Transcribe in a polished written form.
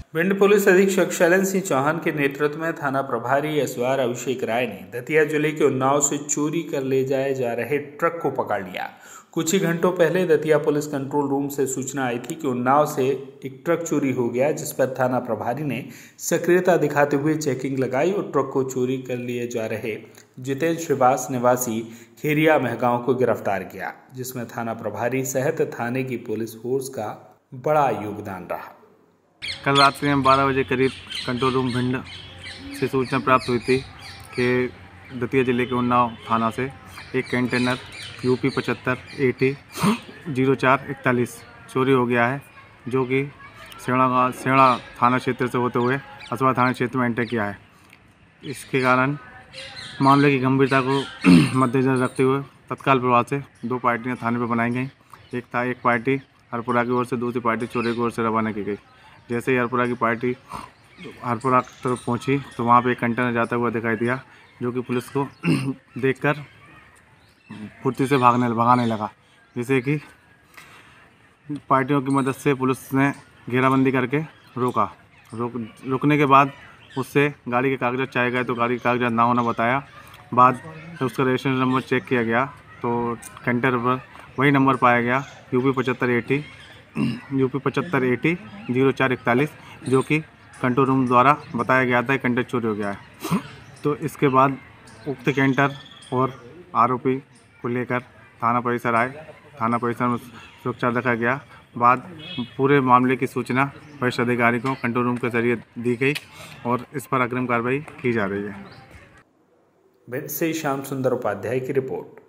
Bhind police अधीक्षक शैलेंद्र सिंह चौहान के नेतृत्व में थाना प्रभारी एसवार अभिषेक राय ने दतिया जिले के उन्नाव से चोरी कर ले जाए जा रहे ट्रक को पकड़ लिया। कुछ ही घंटों पहले दतिया पुलिस कंट्रोल रूम से सूचना आई थी कि उन्नाव से एक ट्रक चोरी हो गया, जिस पर थाना प्रभारी ने सक्रियता दिखाते हुए चेकिंग लगाई और ट्रक को चोरी कर लिए जा रहे जितेंद्र श्रीवास निवासी खेरिया महगांव को गिरफ्तार किया, जिसमें थाना प्रभारी सहित थाने की पुलिस फोर्स का बड़ा योगदान रहा। कल रात में 12 बजे करीब कंट्रोल रूम भिंड से सूचना प्राप्त हुई थी कि दतिया जिले के उन्नाव थाना से एक कंटेनर यूपी 75 AT 0441 चोरी हो गया है, जो कि सेणा थाना क्षेत्र से होते हुए असवा थाना क्षेत्र में एंटर किया है। इसके कारण मामले की गंभीरता को मद्देनजर रखते हुए तत्काल प्रभाव से 2 पार्टियां थाने पर बनाई गई। एक पार्टी हरपुरा की ओर से, दूसरी पार्टी चोरी की ओर से रवाना की गई। जैसे ही हरपुरा की पार्टी हरपुरा की तरफ पहुंची तो वहां पे एक कंटेनर जाता हुआ दिखाई दिया, जो कि पुलिस को देखकर फुर्ती से भगाने लगा, जिसे कि पार्टियों की मदद से पुलिस ने घेराबंदी करके रोकने के बाद उससे गाड़ी के कागजात चाहे गए तो गाड़ी के कागजात ना होना बताया। बाद उसका रजिस्ट्रेशन नंबर चेक किया गया तो कंटेनर पर वही नंबर पाया गया यूपी 75 AT 0441, जो कि कंट्रोल रूम द्वारा बताया गया था कंटेनर चोरी हो गया है। तो इसके बाद उक्त कंटेनर और आरोपी को लेकर थाना परिसर आए। थाना परिसर में सुरक्षा रखा गया। बाद पूरे मामले की सूचना वरिष्ठ अधिकारी को कंट्रोल रूम के जरिए दी गई और इस पर अग्रिम कार्रवाई की जा रही है। भिंड से श्याम सुंदर उपाध्याय की रिपोर्ट।